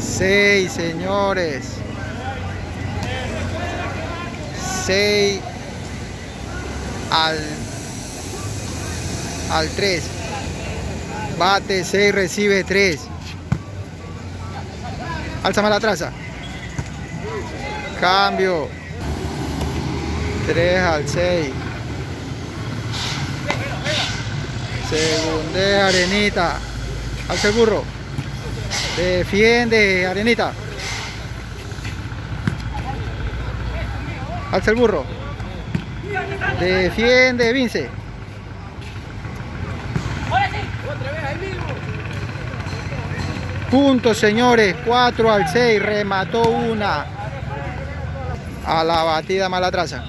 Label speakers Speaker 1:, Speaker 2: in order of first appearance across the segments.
Speaker 1: 6, señores. 6 al 3. Bate 6, recibe 3. Alza la traza. Cambio. 3 al 6. Segundea Arenita. Alza el burro. Defiende Arenita. Alza el burro. Defiende Vince. Puntos, señores. 4 al 6. Remató una. A la batida mala traza.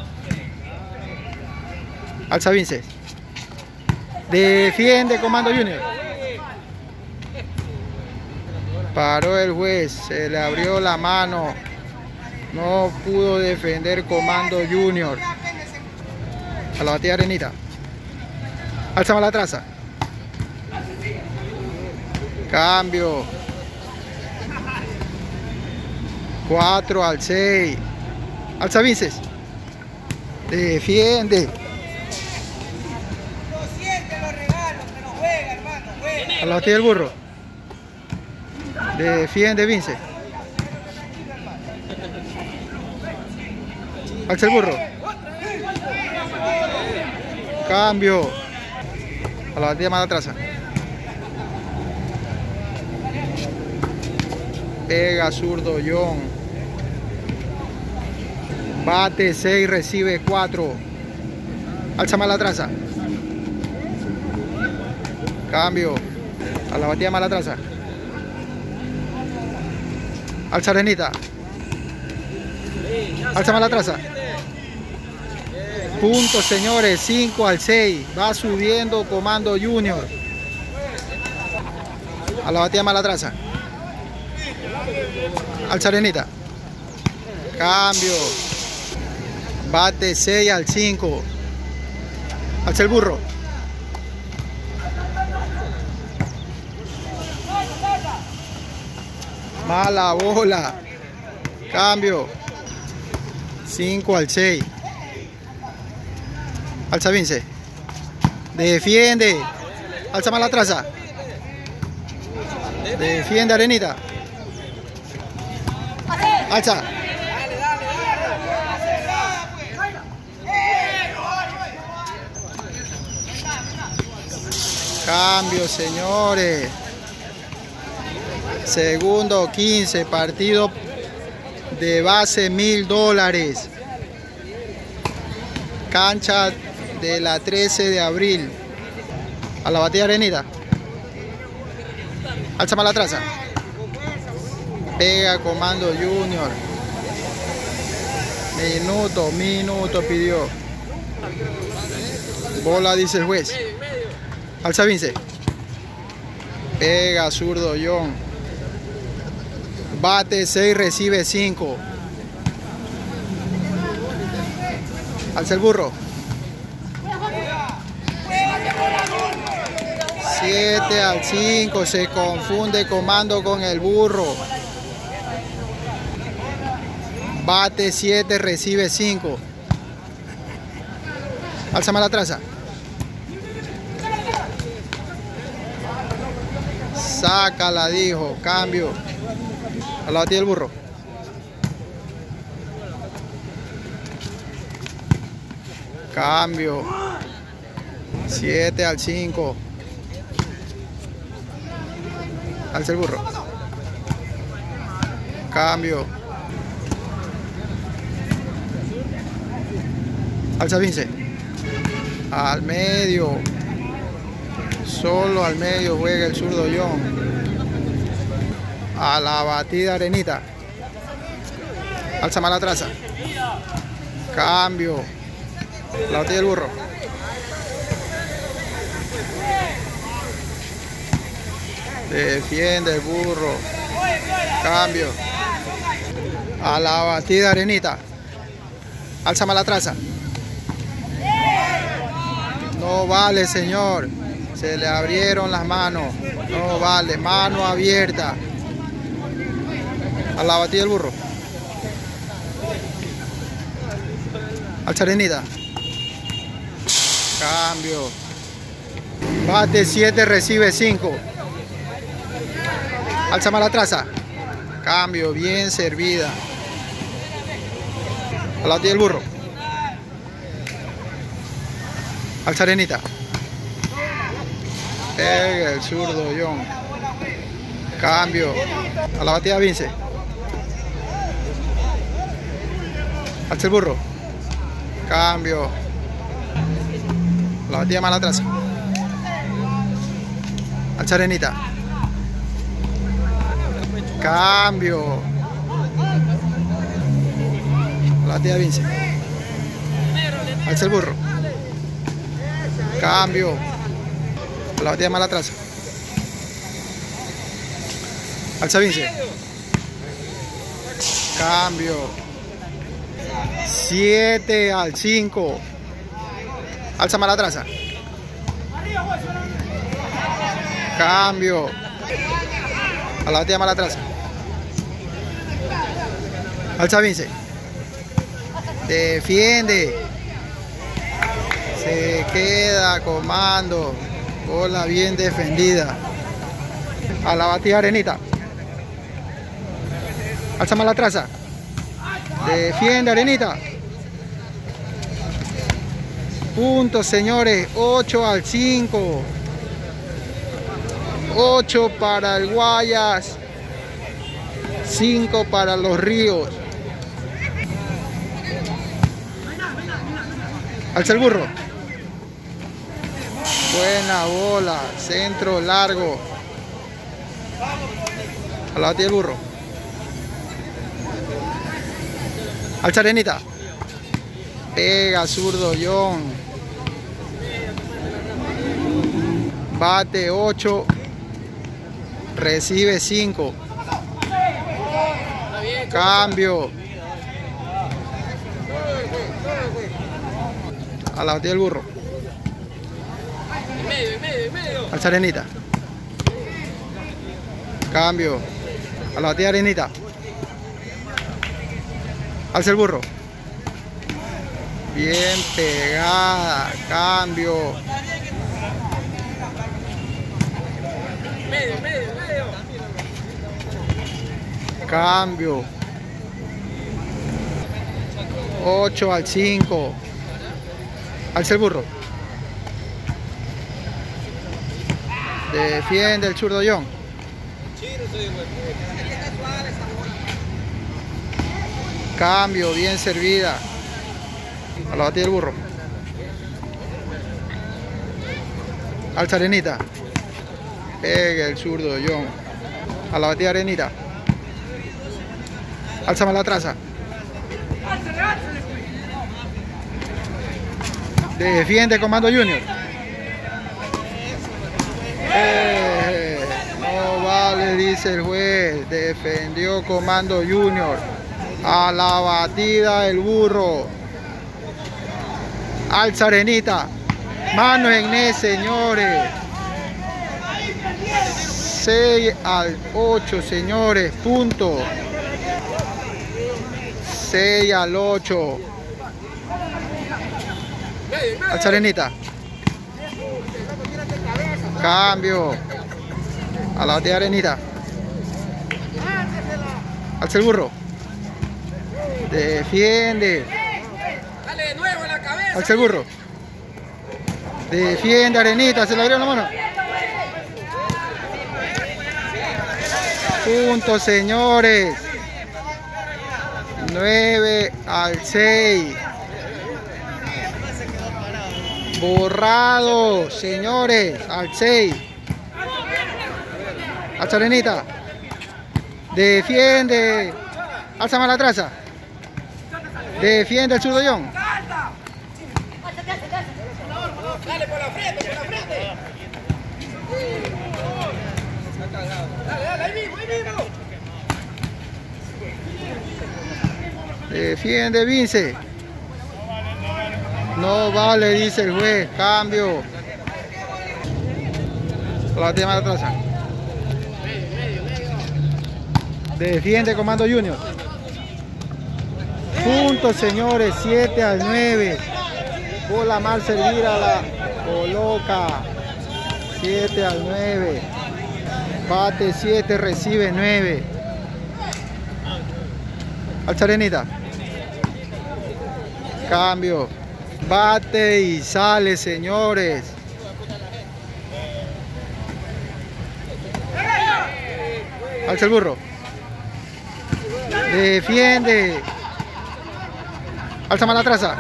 Speaker 1: Alza Vince. Defiende Comando Junior. Paró el juez. Se le abrió la mano. No pudo defender Comando Junior. A la batida Arenita. Alza mala traza. Cambio. 4 al 6. Alza Vinces. Defiende. A la batida del burro. Defiende Vince. Alza el burro. Cambio. A la batida mala traza. Pega zurdo John. Bate 6, recibe 4. Alza mala traza. Cambio. A la batida mala traza. Alza Arenita. Alza mala traza. Puntos, señores. 5 al 6. Va subiendo Comando Junior. A la batida mala traza. Alza Arenita. Cambio. Bate 6 al 5. Alza el burro. Mala bola. Cambio. 5 al 6. Alza Vince. Defiende. Alza mala traza. Defiende Arenita. Alza. Cambio, señores. Segundo 15, partido de base $1000. Cancha de la 13 de abril. A la batida Arenita. Alza mala traza. Pega Comando Junior. Minuto pidió. Bola, dice el juez. Alza Vince. Pega zurdo John. Bate 6, recibe 5. Alza el burro. 7 al 5. Se confunde Comando con el burro. Bate 7, recibe 5. Alza mala traza. Sácala, dijo. Cambio. A la batida del burro. Cambio. 7 al 5. Alza el burro. Cambio. Alza Vince. Al medio. Solo al medio juega el zurdo John. A la batida Arenita. Alza mala traza. Cambio. La batida del burro. Defiende el burro. Cambio. A la batida Arenita. Alza mala traza. No vale, señor. Se le abrieron las manos. No vale. Mano abierta. A la batida del burro. Alza arenita. Cambio. Bate 7, recibe 5. Alza mala traza. Cambio, bien servida. A la batida del burro. Alza arenita. Pega el zurdo John. Cambio. A la batida Vince. Alza el burro. Cambio. A la batida mala atrás. Alza arenita. Cambio. A la batida Vince. Alza el burro. Cambio. A la batida mala atrás. Alza Vince. Cambio. 7 al 5. Alza mala traza. Cambio. A la batida mala traza. Alza Vince. Defiende. Se queda comando. Bola bien defendida. A la batida arenita. Alza mala traza. Defiende arenita. Puntos, señores. 8 al 5. 8 para el Guayas. 5 para los Ríos. Alza el burro. Buena bola. Centro largo. A la batida del burro. Alza arenita. Pega zurdo John. Bate 8. Recibe 5. Cambio. A la batida del burro. Alza arenita. Cambio. A la batida arenita. Alza el burro. Bien pegada. Cambio. Medio. Cambio. 8 al 5. Alza el burro. Defiende el zurdo John. Cambio, bien servida. A la batida del burro. Alza arenita. Pega el zurdo John. A la batida arenita. Alza mala traza. Defiende Comando Junior. No vale, dice el juez. Defendió Comando Junior. A la batida el burro. Alza arenita. Mano en net, señores. 6 al 8, señores. Punto. 6 al 8. Alza arenita. Cambio. A la batida arenita. Alza el burro. Defiende.
Speaker 2: Dale de nuevo en la cabeza.
Speaker 1: Alza el burro. Defiende arenita. Se le abrió la mano. Puntos, señores. 9 al 6. Borrado, señores, al 6. Alza arenita. Defiende. Alza mala traza. Defiende el zurdo John.
Speaker 2: Dale por la frente, Dale, ahí mismo.
Speaker 1: Defiende Vince. No vale, dice el juez. Cambio. La tema de atrás. Defiende Comando Junior. Puntos, señores, 7-9. Bola mal servida, la coloca. 7-9. Bate 7, recibe 9. Alza Arenita. Cambio. Bate y sale, señores. Alza el burro. Defiende. Alza mala traza.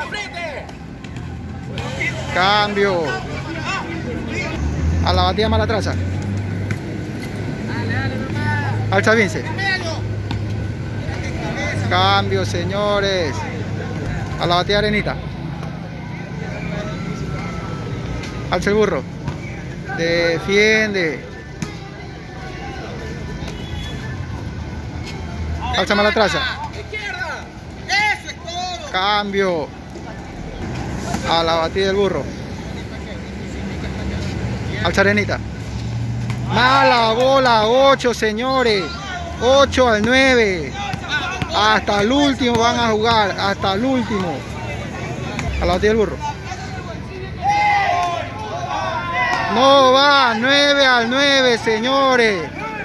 Speaker 1: Cambio. A la batida mala traza. Alza Vince. Cambio, señores. A la batida Arenita. Alza el burro. Defiende. Alza mala traza. Cambio. A la batida del burro. Alza Arenita. Mala bola, 8, señores. 8-9. Hasta el último van a jugar. Hasta el último. A la batida del burro. No va. 9-9, señores.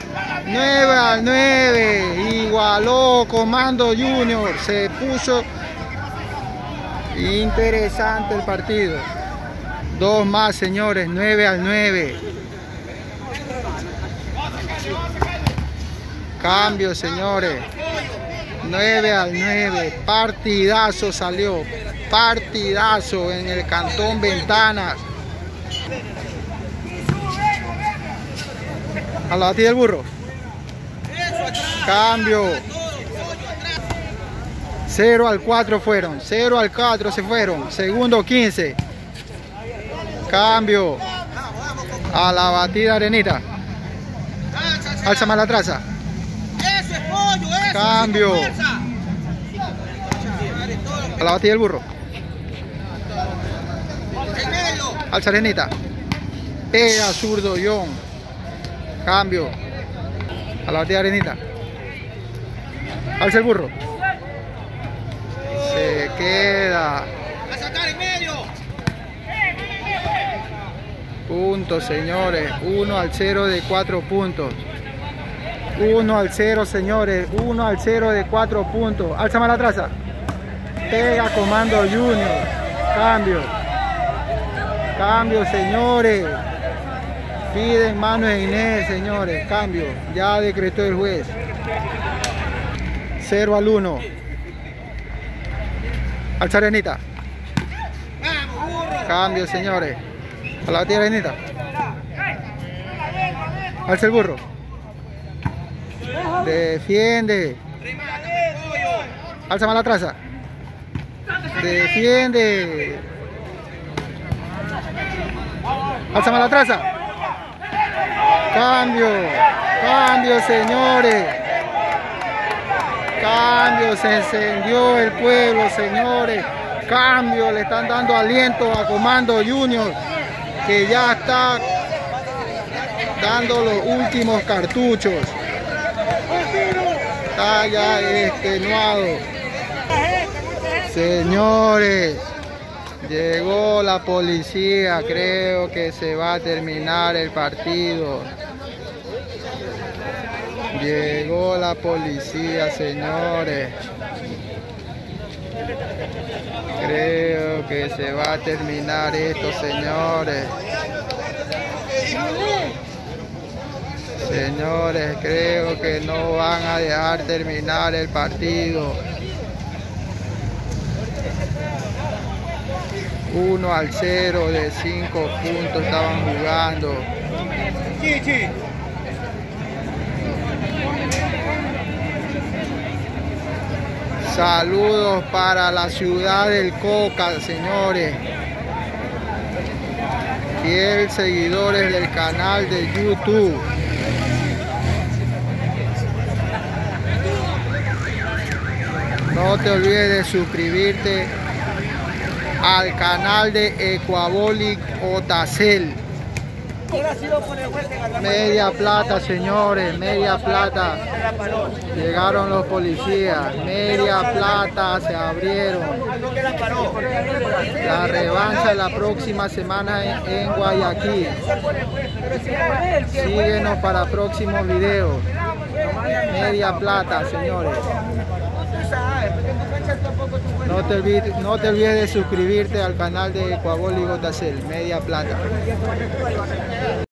Speaker 1: 9-9. Igualó Comando Junior. Se puso interesante el partido. 2 más, señores. 9-9. Cambio, señores. 9-9. Partidazo salió. Partidazo en el Cantón Ventanas. A la batida del burro. Cambio. 0-4 fueron. 0-4 se fueron. Segundo 15. Cambio. A la batida Arenita. Alza más la traza. Cambio. A la batida del burro. Alza Arenita. Pega zurdo John. Cambio. A la batida Arenita. Alza el burro. Se queda.
Speaker 2: A sacar en medio.
Speaker 1: Puntos, señores. 1-0 de 4 puntos. 1-0, señores. 1-0 de 4 puntos. Alza más la traza. Pega Comando Junior. Cambio. Cambio, señores. Piden mano de Inés, señores. Cambio. Ya decretó el juez. 0-1. Alza Arenita. Cambio, señores. A la batida Arenita. Alza el burro. Defiende. Alza más la traza. Defiende. Alza más la traza. Cambio. Cambio, señores. Cambio. Se encendió el pueblo, señores. Cambio. Le están dando aliento a Comando Junior, que ya está dando los últimos cartuchos. Está ya extenuado. Señores, llegó la policía. Creo que se va a terminar el partido. Llegó la policía, señores. Creo que se va a terminar esto, señores. Señores, creo que no van a dejar terminar el partido. 1-0 de 5 puntos estaban jugando. Saludos para la ciudad del Coca, señores. Fieles seguidores del canal de YouTube. No te olvides de suscribirte al canal de Ecuabolic Otacel. Media plata, señores, media plata. Llegaron los policías, media plata, se abrieron. La revancha la próxima semana en Guayaquil. Síguenos para próximos videos. Media plata, señores. No te olvides de suscribirte al canal de Ecuabol y Gotacel. Media plata.